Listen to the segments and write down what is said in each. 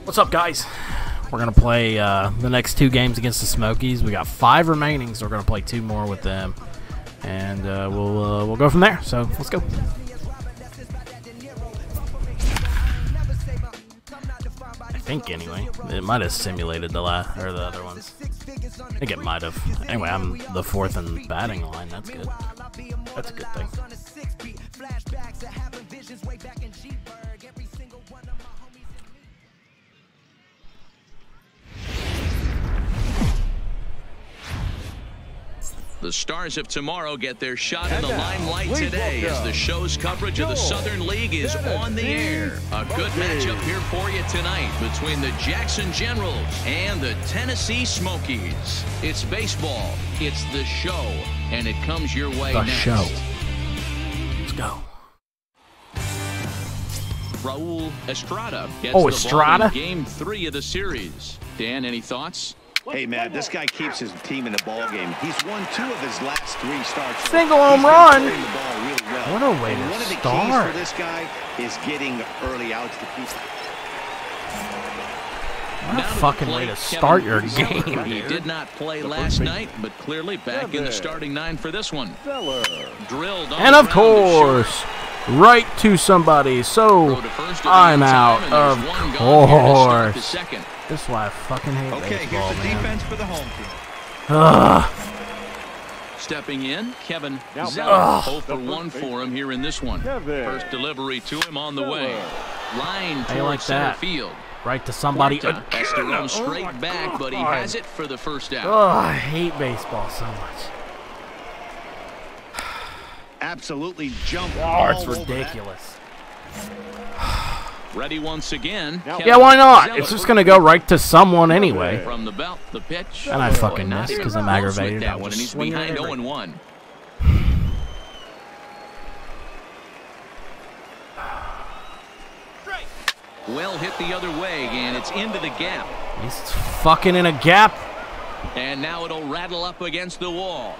What's up, guys? We're gonna play the next 2 games against the Smokies. We got 5 remaining, so we're gonna play 2 more with them, and we'll go from there. So let's go. I think anyway, it might have simulated the other ones. I think it might have. Anyway, I'm the 4th in batting line. That's good. That's a good thing. The Stars of tomorrow get their shot in the limelight today as the show's coverage of the Southern League is on the air. A good matchup here for you tonight between the Jackson Generals and the Tennessee Smokies. It's baseball, it's the show, and it comes your way next. The show. Let's go. Raul Estrada gets the ball in Game 3 of the series. Dan, any thoughts? Hey, man, this guy keeps his team in the ball game. He's won 2 of his last 3 starts. Single home run. The ball really well. What a way to one of the keys for this guy is getting early outs to keep. What a fucking way to start your game. He did not play last night, but clearly back in the starting 9 for this one. Drilled on and of course, right to somebody. So I'm out. Of course. This is why I fucking hate baseball, here's the defense for the home team. Stepping in, Kevin Zeller. 0 for 1 for him here in this one. First delivery to him on the way. Line towards center field. Right to somebody. Has to run straight back, but he has it for the first out. Oh, I hate baseball so much. Absolutely jump. Oh, it's ridiculous. Ready once again. Yeah, why not? Zeller. It's just going to go right to someone anyway. From the belt, the pitch. And I fucking missed because I'm aggravated. That one, and he's behind 0-1. Well hit the other way, and it's into the gap. He's fucking in a gap. And now it'll rattle up against the wall.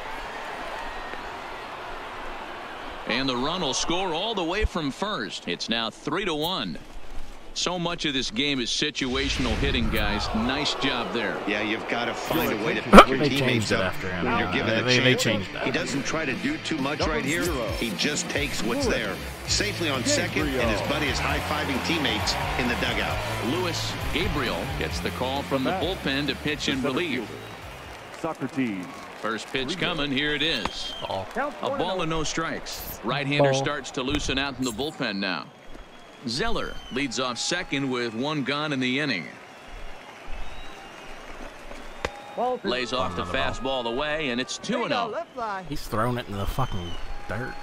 And the run will score all the way from first. It's now 3-1. So much of this game is situational hitting, guys. Nice job there. Yeah, you've got to find a way to pick your teammates up after him. when you're given a they chance. changed that. He doesn't try to do too much right here. He just takes what's there. Safely on second, and his buddy is high-fiving teammates in the dugout. Luis Gabriel gets the call from the bullpen to pitch in relief. Socrates. First pitch coming. Here it is. A ball and no strikes. Right-hander starts to loosen out in the bullpen now. Zeller leads off second with 1 gone in the inning. Lays off the fastball away, and it's 2-0. He's throwing it in the fucking dirt.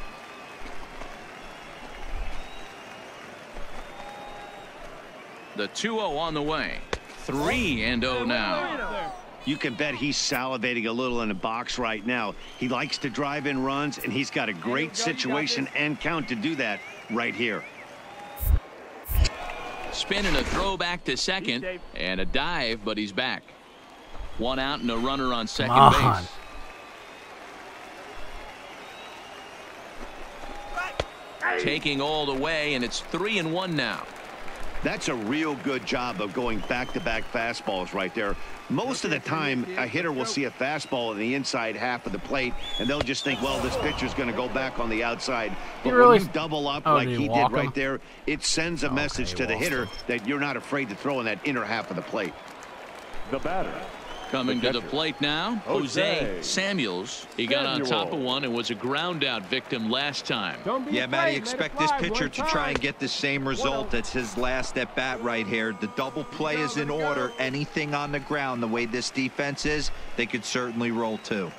The 2-0 on the way. 3-0 now. You can bet he's salivating a little in the box right now. He likes to drive in runs, and he's got a great situation and count to do that right here. Spin and a throw back to second, and a dive, but he's back. 1 out and a runner on second base. Taking all the way, and it's 3-1 now. That's a real good job of going back-to-back fastballs right there. Most of the time, a hitter will see a fastball in the inside half of the plate, and they'll just think, well, this pitcher's going to go back on the outside. But when you double up like he did right there, it sends a message to the hitter that you're not afraid to throw in that inner half of the plate. The batter. Coming to the plate now, Jose Samuels. He got on top of one and was a ground-out victim last time. Yeah, Matty, expect this pitcher to try and get the same result. That's his last at-bat right here. The double play is in order. Anything on the ground, the way this defense is, they could certainly roll too.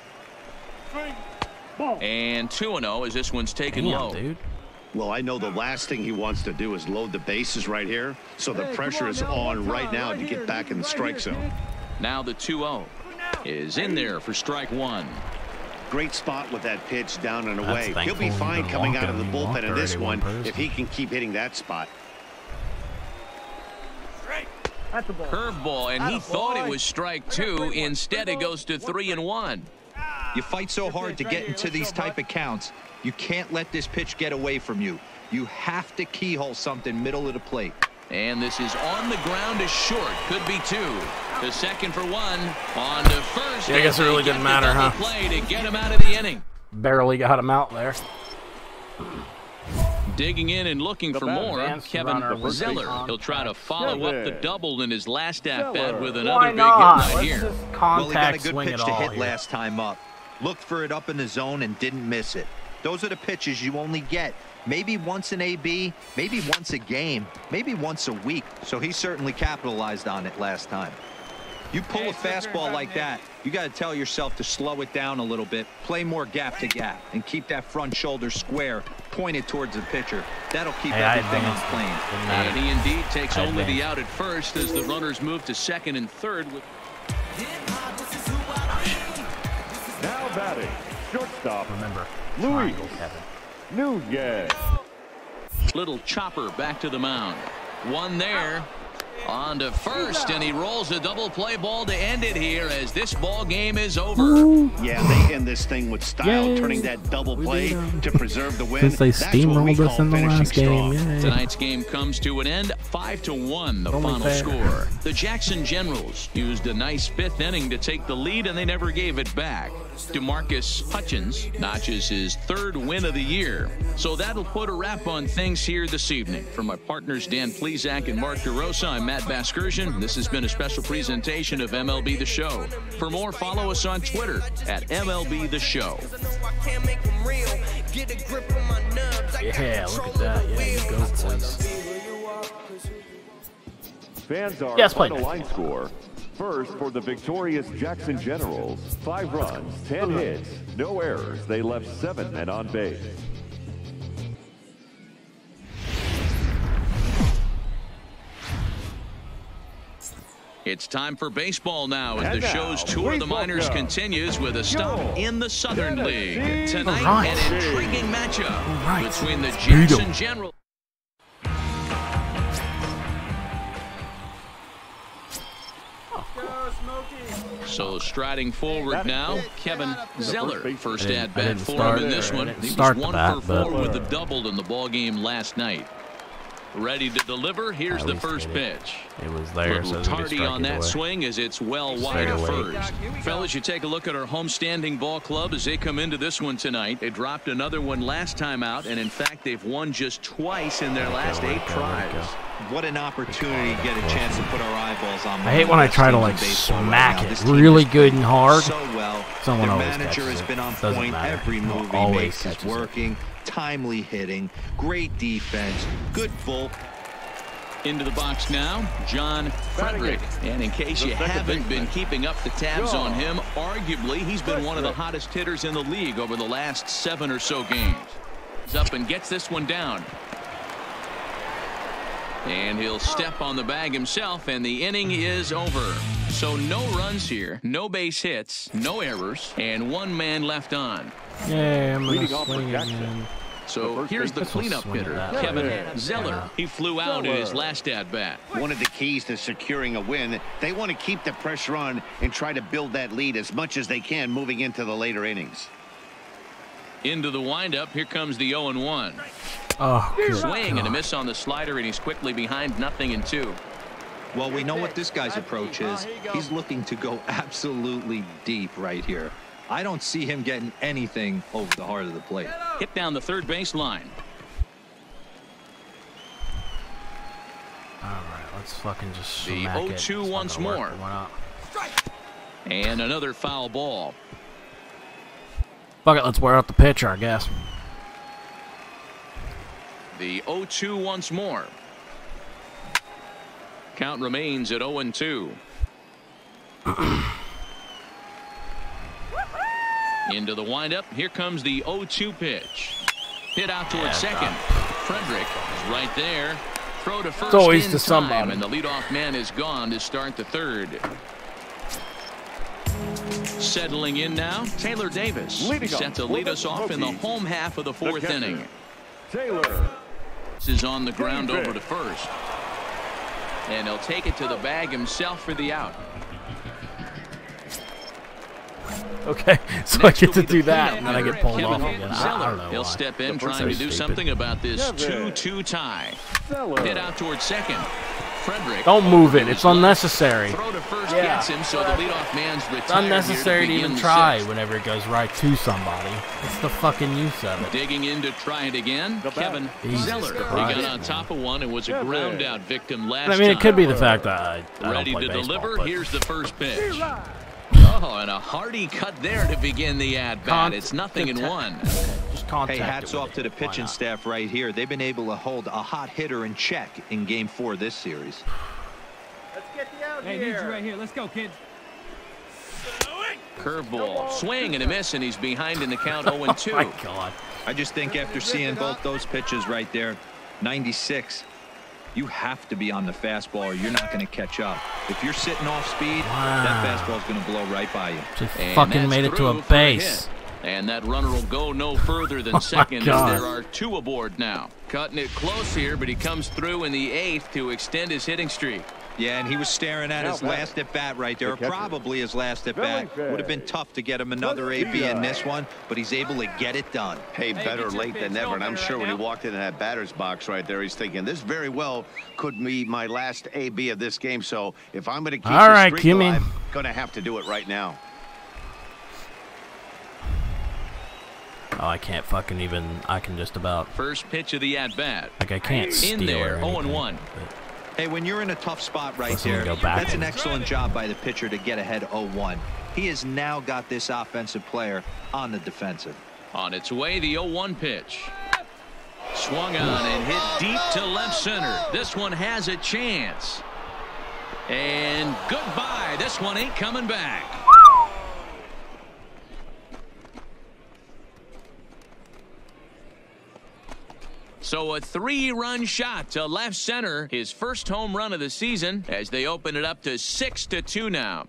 And 2-0 as this one's taken low. Dude. Well, I know the last thing he wants to do is load the bases right here, so the pressure is on right now to get back in the strike zone. Now the 2-0 is in there for strike 1. Great spot with that pitch down and away. He'll be fine coming out of the bullpen in this one if he can keep hitting that spot. Curveball, and he thought it was strike 2. Instead, it goes to 3-1. You fight so hard to get into these type of counts. You can't let this pitch get away from you. You have to keyhole something middle of the plate. And this is on the ground is short. Could be 2. To second for 1. On to first. Yeah, I guess it really didn't matter, huh? Play to get him out of the inning. Barely got him out there. Digging in and looking for more, Kevin Zeller. He'll try to follow up the double in his last at-bat with another big hit right here. Well, he got a good pitch to hit last time up. Looked for it up in the zone and didn't miss it. Those are the pitches you only get. Maybe once an AB, maybe once a game, maybe once a week. So he certainly capitalized on it last time. You pull a fastball like that, you got to tell yourself to slow it down a little bit, play more gap to gap, and keep that front shoulder square, pointed towards the pitcher. That'll keep everything on plane. And he indeed takes only the out at first as the runners move to second and third. Now batting, shortstop. Remember, Luis Kevin. Nunez. Little chopper back to the mound. One there. On to first, and he rolls a double play ball to end it here as this ball game is over. Ooh. Yeah, they end this thing with style, turning that double play to preserve the win. Since they steamrolled us in the last game. Tonight's game comes to an end, 5-1, the final score. The Jackson Generals used a nice 5th inning to take the lead, and they never gave it back. DeMarcus Hutchins notches his 3rd win of the year. So that'll put a wrap on things here this evening. For my partners Dan Plesac and Mark DeRosa, I'm Matt Vasgersian. This has been a special presentation of MLB The Show. For more, follow us on Twitter at MLB The Show. Yeah, look at that. Yeah, you go, boys. Fans are Yes, final line score. First for the victorious Jackson Generals. 5 runs, 10 hits, no errors. They left 7 men on base. It's time for baseball now as the show's tour of the minors continues with a stop in the Southern League. Tonight, an intriguing matchup between the Jackson Generals. So striding forward now, Kevin Zeller. First at bat for him in this one. He was 1 for 4 with a double in the ball game last night. Ready to deliver. Here's the first pitch. It was there, so tardy on that swing as it's well wide of first. Fellas, you take a look at our homestanding ball club as they come into this one tonight. They dropped another one last time out, and in fact, they've won just twice in their last 8 tries. What an opportunity to get a chance to put our eyeballs on. I hate when I try to like smack it really good and hard. So well. Someone Their always manager has been on point. Every move he makes is working. Timely hitting, great defense, good bull. Into the box now, John Frederick. And in case you haven't been keeping up the tabs on him, arguably he's been one of the hottest hitters in the league over the last 7 or so games. He's up and gets this one down. And he'll step on the bag himself, and the inning is over. So no runs here, no base hits, no errors, and 1 man left on. Yeah, I'm going to swing again. So here's the cleanup hitter, Kevin Zeller. He flew out in his last at-bat. One of the keys to securing a win, they want to keep the pressure on and try to build that lead as much as they can moving into the later innings. Into the windup, here comes the 0-1. Oh, swing and a miss on the slider, and he's quickly behind 0-2. Well, we know what this guy's approach is. He's looking to go absolutely deep right here. I don't see him getting anything over the heart of the plate. Hit down the third base line. All right, let's fucking just the smack 0-2 once more. And another foul ball. Fuck it, let's wear out the pitcher, I guess. The 0-2 once more. Count remains at 0-2. Into the windup. Here comes the 0-2 pitch. Hit out towards second. Frederick is right there. Throw to first. It's always to somebody. And the leadoff man is gone to start the third. Settling in now, Taylor Davis set to lead us off in the home half of the 4th inning. Taylor. This is on the ground over to first. And he'll take it to the bag himself for the out. Okay, so I get to do that, and then I get pulled off again. I don't know He'll why. step in trying to do something about this 2-2 tie. Hit out towards second. Frederick. Don't move it. It's unnecessary. Throw to first gets him, so the leadoff man's retired. It's unnecessary to even try sixth. whenever it goes right to somebody. It's the fucking use of it. Digging in to try it again, Kevin Zeller. He got on top of one and was a ground out victim last time. I mean, it could be the fact that I don't Ready play to baseball, deliver. but Here's the first pitch. Oh, and a hearty cut there to begin the at-bat. It's nothing in one. just contact Hey, hats it with off to it. the Why pitching not? staff right here. They've been able to hold a hot hitter in check in Game 4 this series. Hey, need you right here. Let's go, kids. Curveball, swing and a miss, and he's behind in the count 0-2. Oh my God. I just think after seeing both those pitches right there, 96, you have to be on the fastball or you're not going to catch up. If you're sitting off speed, that fastball's going to blow right by you. Just And fucking that's made it to a through for base. hit. And that runner will go no further than second as God. there are two aboard now. Cutting it close here, but he comes through in the 8th to extend his hitting streak. Yeah, and he was staring at his last at-bat right there, probably his last at-bat. Would have been tough to get him another AB in this one, but he's able to get it done. Hey, better late than never, and I'm sure when he walked into that batter's box right there, he's thinking, this very well could be my last AB of this game, so if I'm going to keep All right, the streak Kimmy. alive, I'm going to have to do it right now. Oh, I can't fucking even. I can just about. First pitch of the at-bat. Like, I can't steal In there, or anything, 0-1. but- Hey, when you're in a tough spot right Listen, there, go back that's in. an excellent job by the pitcher to get ahead 0-1. He has now got this offensive player on the defensive. On its way, the 0-1 pitch. Swung on and hit deep to left center. This one has a chance. And goodbye. This one ain't coming back. So a 3-run shot to left center. His first home run of the season as they open it up to 6-2 now.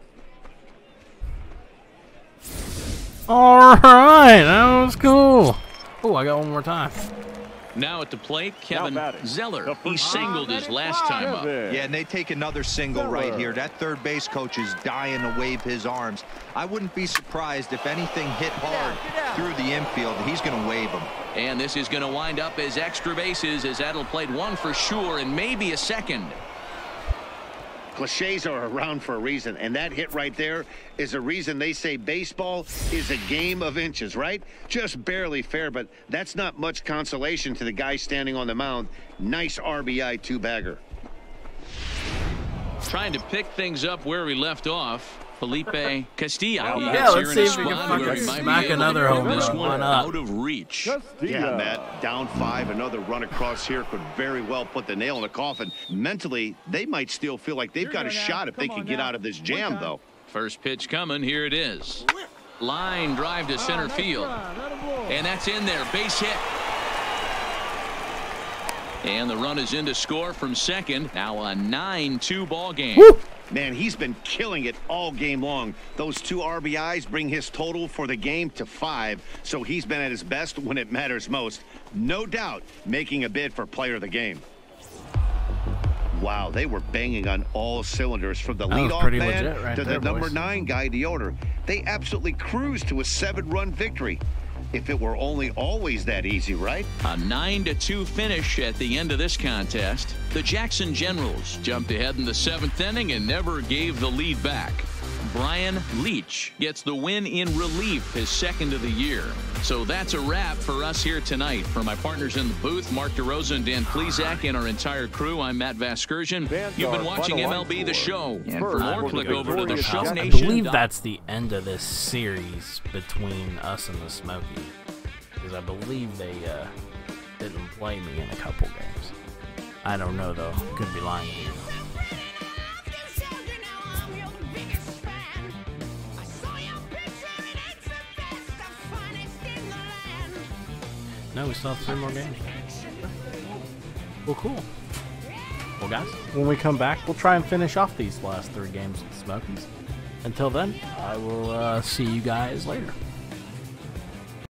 All right, that was cool. Oh, I got one more time. Now at the plate, Kevin batting, Zeller. the He first singled his last time up. Yeah, and they take another single right here. That third base coach is dying to wave his arms. I wouldn't be surprised if anything hit hard through the infield. He's going to wave them. And this is going to wind up as extra bases as that'll played one for sure and maybe a second. Cliches are around for a reason, and that hit right there is a reason they say baseball is a game of inches, right? Just barely fair, but that's not much consolation to the guy standing on the mound. Nice RBI two-bagger. Trying to pick things up where we left off, Felipe Castilla. He Yeah, gets let's here in see a if we can spot where fucking he might smack be able another to home get this run. one Why not? out of reach. Yeah, Matt, down 5, another run across here could very well put the nail in the coffin. Mentally, they might still feel like they've got a shot if they can get out of this jam, though. First pitch coming. Here it is. Line drive to center field. And that's in there. Base hit. And the run is in to score from second. Now a 9-2 ball game. Woo! Man, he's been killing it all game long. Those 2 RBIs bring his total for the game to 5, so he's been at his best when it matters most. No doubt making a bid for player of the game. Wow, they were banging on all cylinders from the That was leadoff pretty man legit right to there, the number boys. 9 guy, Deoder. They absolutely cruised to a 7-run victory. If it were only always that easy, right? A 9-2 finish at the end of this contest. The Jackson Generals jumped ahead in the 7th inning and never gave the lead back. Brian Leach gets the win in relief, his second of the year. So that's a wrap for us here tonight. For my partners in the booth, Mark DeRosa and Dan Plesac, and our entire crew, I'm Matt Vasgersian. You've been watching MLB The Show. And for more, click over to the Show I Nation. believe that's the end of this series between us and the Smokies, because I believe they didn't play me in a couple games. I don't know though. Could be lying to you. No, we still have 3 more games. Well, cool. Well, guys, when we come back, we'll try and finish off these last 3 games with the Smokies. Until then, I will see you guys later.